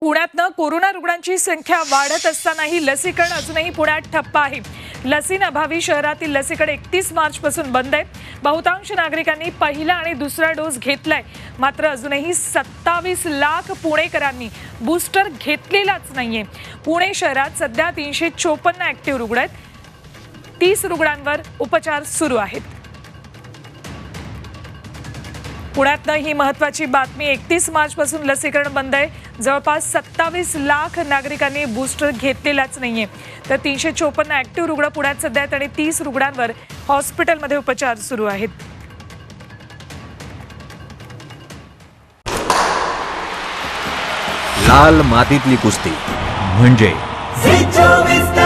पुण्यातनं corona रुग्णांची संख्या वाढत असतानाही लसीकरण अजूनही पुण्यात ठप्प आहे। लसींअभावी शहरातील लसीकरण 31 मार्च पासून बंद आहे। बहुतांश नागरिकांनी पहिला आणि दुसरा डोस घेतलाय, मात्र अजूनही 27 लाख पुणेकरांनी बूस्टर घेतलेलाच नाहीये। पुणे शहरात सध्या 354 ऍक्टिव्ह रुग्ण आहेत, 30 रुग्णांवर उपचार सुरू आहेत। पुण्यातनं ही महत्त्वाची बातमी, 31 मार्च पासून लसीकरण बंद आहे। जवळपास 27 लाख नागरिकांनी बूस्टर घेतलेलाच नाहीये, तर 354 ऍक्टिव्ह रुग्ण पुण्यात सध्या आहेत आणि 30 रुग्णांवर हॉस्पिटलमध्ये उपचार सुरू आहेत। लाल मातीतली कुस्ती म्हणजे